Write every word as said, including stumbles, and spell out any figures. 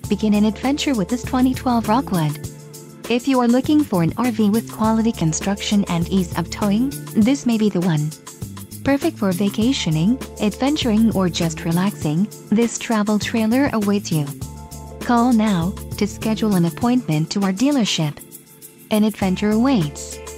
Begin an adventure with this twenty twelve Rockwood. If you are looking for an R V with quality construction and ease of towing, this may be the one. Perfect for vacationing, adventuring, or just relaxing, this travel trailer awaits you. Call now to schedule an appointment to our dealership. An adventure awaits.